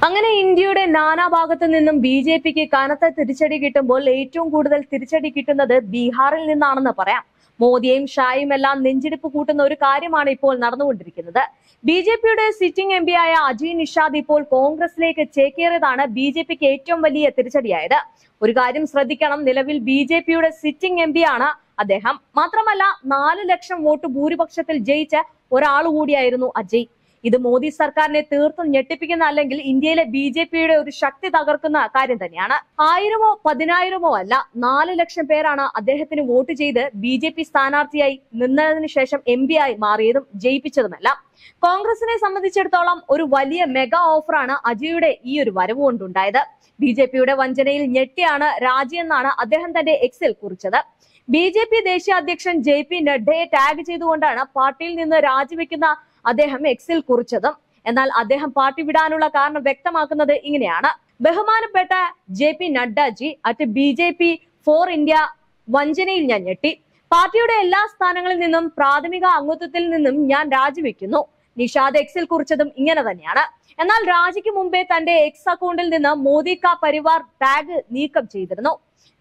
അങ്ങനെ ഇന്ത്യയുടെ നാനാഭാഗത്തു നിന്നും ബി.ജെ.പിക്ക് കനത്ത തിരിച്ചടി കിട്ടുമ്പോൾ ഏറ്റവും കൂടുതൽ തിരിച്ചടി കിട്ടുന്നത് ബീഹാറിൽ നിന്നാണെന്ന് പറയാം. മോദിയും ഷായും എല്ലാം നെഞ്ചിടിപ്പ് കൂട്ടുന്ന ഒരു കാര്യമാണ് ഇപ്പോൾ നടന്നുകൊണ്ടിരിക്കുന്നത്. ബി.ജെ.പിയുടെ സിറ്റിംഗ് എം ആയ അജയ് നിഷാദ് ഇപ്പോൾ കോൺഗ്രസിലേക്ക് ചേക്കേറിയതാണ് ബി.ജെ.പിക്ക് ഏറ്റവും വലിയ തിരിച്ചടിയായത്. ഒരു കാര്യം ശ്രദ്ധിക്കണം, നിലവിൽ ബി.ജെ.പിയുടെ സിറ്റിംഗ് എം ആണ് അദ്ദേഹം. മാത്രമല്ല 4 ലക്ഷം വോട്ട് ഭൂരിപക്ഷത്തിൽ ജയിച്ച ഒരാൾ കൂടിയായിരുന്നു അജയ്. ഇത് മോദി സർക്കാരിനെ തീർത്തും ഞെട്ടിപ്പിക്കുന്ന, അല്ലെങ്കിൽ ഇന്ത്യയിലെ ബി.ജെ.പിയുടെ ഒരു ശക്തി തകർക്കുന്ന കാര്യം തന്നെയാണ്. 1000-ഓ 10,000-ഓ അല്ല, 4 ലക്ഷം പേരാണ് അദ്ദേഹത്തിന് വോട്ട് ചെയ്ത് ബി.ജെ.പി സ്ഥാനാർത്ഥിയായി നിന്നതിനു ശേഷം എം ആയി മാറിയതും ജയിപ്പിച്ചതുമല്ല. കോൺഗ്രസിനെ സംബന്ധിച്ചിടത്തോളം ഒരു വലിയ മെഗാ ഓഫറാണ് അജയുടെ ഈ ഒരു വരവ് കൊണ്ടുണ്ടായത്. ബി.ജെ.പിയുടെ വഞ്ചനയിൽ ഞെട്ടിയാണ് രാജിയെന്നാണ് അദ്ദേഹം തന്റെ എക്സിൽ കുറിച്ചത്. ബി.ജെ.പി ദേശീയ അധ്യക്ഷൻ ജെ.പി നഡ്ഡയെ ടാഗ് ചെയ്തുകൊണ്ടാണ് പാർട്ടിയിൽ നിന്ന് രാജിവെക്കുന്ന അദ്ദേഹം എക്സിൽ കുറിച്ചതും. എന്നാൽ അദ്ദേഹം പാർട്ടി വിടാനുള്ള കാരണം വ്യക്തമാക്കുന്നത് ഇങ്ങനെയാണ്: ബഹുമാനപ്പെട്ട JP Naddaji, at BJP four India വഞ്ചനയിൽ ഞാൻ ഞെട്ടി. പാർട്ടിയുടെ എല്ലാ സ്ഥാനങ്ങളിൽ നിന്നും പ്രാഥമിക അംഗത്വത്തിൽ നിന്നും ഞാൻ രാജിവെക്കുന്നു. നിഷാദ് എക്സിൽ കുറിച്ചതും ഇങ്ങനെ തന്നെയാണ്. എന്നാൽ രാജിക്ക് മുമ്പേ തന്റെ എക്സ് അക്കൗണ്ടിൽ നിന്ന് മോദി കാ പരിവാർ ടാഗ് നീക്കം ചെയ്തിരുന്നു.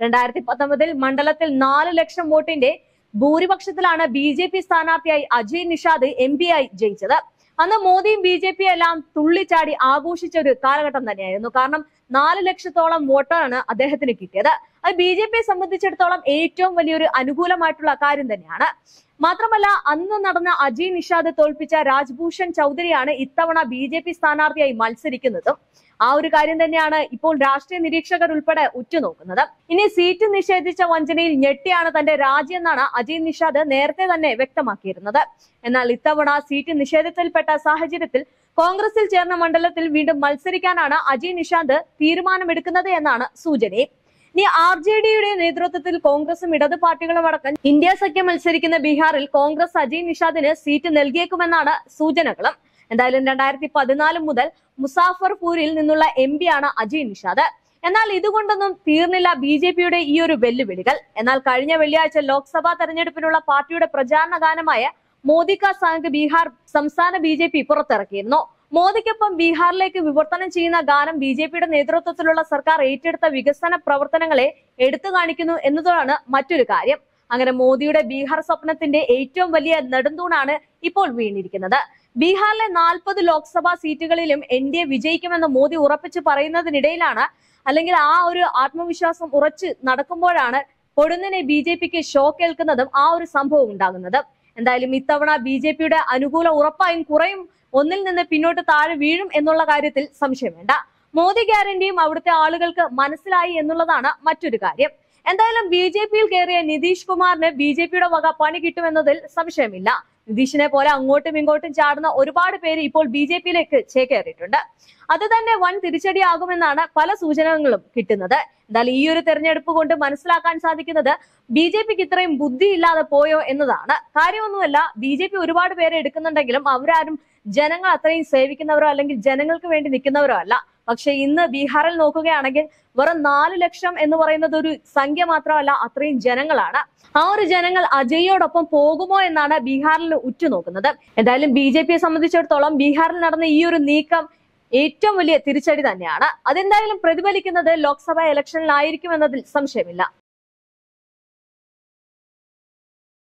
2019 മണ്ഡലത്തിൽ 4 ലക്ഷം വോട്ടിന്റെ ഭൂരിപക്ഷത്തിലാണ് ബി.ജെ.പി സ്ഥാനാർത്ഥിയായി അജയ് നിഷാദ് എം ആയി ജയിച്ചത്. അന്ന് മോദിയും ബി.ജെ.പി എല്ലാം തുള്ളിച്ചാടി ആഘോഷിച്ച ഒരു കാലഘട്ടം തന്നെയായിരുന്നു. കാരണം 4 ലക്ഷത്തോളം വോട്ടാണ് അദ്ദേഹത്തിന് കിട്ടിയത്. അത് ബി.ജെ.പിയെ സംബന്ധിച്ചിടത്തോളം ഏറ്റവും വലിയൊരു അനുകൂലമായിട്ടുള്ള കാര്യം തന്നെയാണ്. മാത്രമല്ല, അന്ന് നടന്ന അജയ് നിഷാദ് തോൽപ്പിച്ച രാജ്ഭൂഷൺ ചൗധരിയാണ് ഇത്തവണ ബി.ജെ.പി സ്ഥാനാർത്ഥിയായി മത്സരിക്കുന്നതും. ആ ഒരു കാര്യം തന്നെയാണ് ഇപ്പോൾ രാഷ്ട്രീയ നിരീക്ഷകർ ഉൾപ്പെടെ ഉറ്റുനോക്കുന്നത്. ഇനി സീറ്റ് നിഷേധിച്ച വഞ്ചനയിൽ ഞെട്ടിയാണ് തന്റെ രാജി എന്നാണ് അജയ് നിഷാദ് നേരത്തെ തന്നെ വ്യക്തമാക്കിയിരുന്നത്. എന്നാൽ ഇത്തവണ സീറ്റ് നിഷേധത്തിൽപ്പെട്ട സാഹചര്യത്തിൽ കോൺഗ്രസിൽ ചേർന്ന മണ്ഡലത്തിൽ വീണ്ടും മത്സരിക്കാനാണ് അജയ് നിഷാദ് തീരുമാനമെടുക്കുന്നത് എന്നാണ് സൂചനയും. ഇനി ആർ.ജെ.ഡിയുടെ നേതൃത്വത്തിൽ കോൺഗ്രസും ഇടത് പാർട്ടികളും അടക്കം ഇന്ത്യ സഖ്യം മത്സരിക്കുന്ന ബീഹാറിൽ കോൺഗ്രസ് അജയ് നിഷാദിന് സീറ്റ് നൽകിയേക്കുമെന്നാണ് സൂചനകളും. എന്തായാലും 2014 മുതൽ മുസാഫർപൂരിൽ നിന്നുള്ള എം ആണ് അജയ് നിഷാദ്. എന്നാൽ ഇതുകൊണ്ടൊന്നും തീർന്നില്ല ബി.ജെ.പിയുടെ ഈ ഒരു വെല്ലുവിളികൾ. എന്നാൽ കഴിഞ്ഞ വെള്ളിയാഴ്ച ലോക്സഭാ തെരഞ്ഞെടുപ്പിനുള്ള പാർട്ടിയുടെ പ്രചാരണ ഗാനമായ മോദി കാ സാങ് ബീഹാർ സംസ്ഥാന ബി.ജെ.പി പുറത്തിറക്കിയിരുന്നു. മോദിക്കൊപ്പം ബീഹാറിലേക്ക് വിവർത്തനം ചെയ്യുന്ന ഗാനം ബി.ജെ.പിയുടെ നേതൃത്വത്തിലുള്ള സർക്കാർ ഏറ്റെടുത്ത വികസന പ്രവർത്തനങ്ങളെ എടുത്തു കാണിക്കുന്നു എന്നതാണ് മറ്റൊരു കാര്യം. അങ്ങനെ മോദിയുടെ ബീഹാർ സ്വപ്നത്തിന്റെ ഏറ്റവും വലിയ നെടുന്തൂണാണ് ഇപ്പോൾ വീണിരിക്കുന്നത്. ബീഹാറിലെ 40 ലോക്സഭാ സീറ്റുകളിലും എൻ.ഡി.എ വിജയിക്കുമെന്ന് മോദി ഉറപ്പിച്ച് പറയുന്നതിനിടയിലാണ്, അല്ലെങ്കിൽ ആ ഒരു ആത്മവിശ്വാസം ഉറച്ചു നടക്കുമ്പോഴാണ് പൊടുന്നനെ ബി.ജെ.പിക്ക് ഷോക്ക് ഏൽക്കുന്നതും ആ ഒരു സംഭവം ഉണ്ടാകുന്നത്. എന്തായാലും ഇത്തവണ ബി.ജെ.പിയുടെ അനുകൂല ഉറപ്പായും കുറയും, ഒന്നിൽ നിന്ന് പിന്നോട്ട് താഴെ വീഴും എന്നുള്ള കാര്യത്തിൽ സംശയം വേണ്ട. മോദി ഗ്യാരണ്ടിയും അവിടുത്തെ ആളുകൾക്ക് മനസ്സിലായി എന്നുള്ളതാണ് മറ്റൊരു കാര്യം. എന്തായാലും ബി.ജെ.പിയിൽ കയറിയ നിതീഷ് കുമാറിന് ബി.ജെ.പിയുടെ വക പണി കിട്ടുമെന്നതിൽ സംശയമില്ല. നിതീഷിനെ പോലെ അങ്ങോട്ടും ഇങ്ങോട്ടും ചാടുന്ന ഒരുപാട് പേര് ഇപ്പോൾ ബി.ജെ.പിയിലേക്ക് ചേക്കേറിയിട്ടുണ്ട്. അത് തന്നെ വൻ തിരിച്ചടിയാകുമെന്നാണ് പല സൂചനകളും കിട്ടുന്നത്. എന്തായാലും ഈ ഒരു തെരഞ്ഞെടുപ്പ് കൊണ്ട് മനസ്സിലാക്കാൻ സാധിക്കുന്നത് ബി.ജെ.പിക്ക് ഇത്രയും ബുദ്ധി ഇല്ലാതെ പോയോ എന്നതാണ്. കാര്യമൊന്നുമല്ല, ബി.ജെ.പി ഒരുപാട് പേരെ എടുക്കുന്നുണ്ടെങ്കിലും അവരാരും ജനങ്ങൾ അത്രയും സേവിക്കുന്നവരോ അല്ലെങ്കിൽ ജനങ്ങൾക്ക് വേണ്ടി നിൽക്കുന്നവരോ അല്ല. പക്ഷെ ഇന്ന് ബീഹാറിൽ നോക്കുകയാണെങ്കിൽ വെറും 4 ലക്ഷം എന്ന് പറയുന്നത് ഒരു സംഖ്യ മാത്രമല്ല, അത്രയും ജനങ്ങളാണ്. ആ ഒരു ജനങ്ങൾ അജയോടൊപ്പം പോകുമോ എന്നാണ് ബീഹാറിൽ ഉറ്റുനോക്കുന്നത്. എന്തായാലും ബി.ജെ.പിയെ സംബന്ധിച്ചിടത്തോളം ബീഹാറിൽ നടന്ന ഈ ഒരു നീക്കം ഏറ്റവും വലിയ തിരിച്ചടി തന്നെയാണ്. അതെന്തായാലും പ്രതിഫലിക്കുന്നത് ലോക്സഭാ ഇലക്ഷനിലായിരിക്കും എന്നതിൽ സംശയമില്ല.